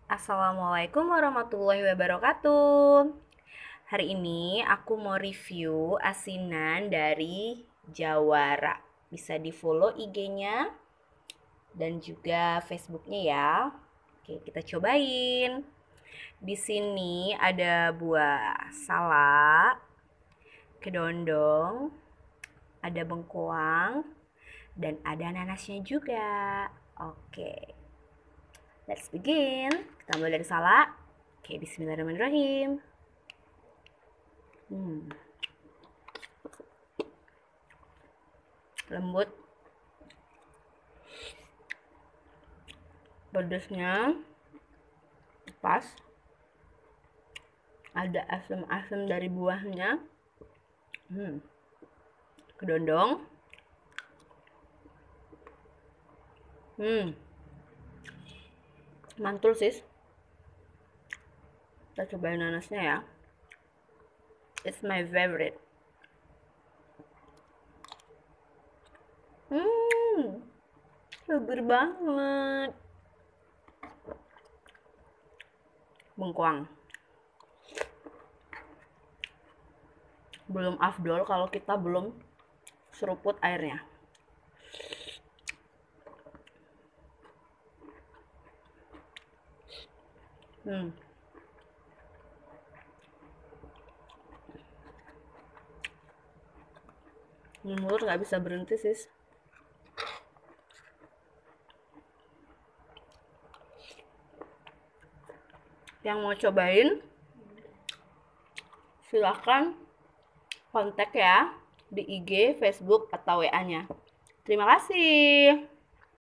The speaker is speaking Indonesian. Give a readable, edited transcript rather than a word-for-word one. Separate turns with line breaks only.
Assalamualaikum warahmatullahi wabarakatuh. Hari ini aku mau review asinan dari Jawara. Bisa di-follow IG-nya dan juga Facebook-nya ya. Oke, kita cobain. Di sini ada buah salak, kedondong, ada bengkoang, dan ada nanasnya juga. Oke. Let's begin. Kita mulai dari salak. Oke, bismillahirrahmanirrahim. Lembut. Pedasnya pas. Ada asam-asam dari buahnya. Kedondong. Mantul sis. Kita cobain nanasnya ya. It's my favorite. Seger banget. Bengkoang. Belum afdol kalau kita belum seruput airnya. Mulut nggak bisa berhenti sis. Yang mau cobain silahkan kontak ya di IG, Facebook, atau WA-nya. Terima kasih.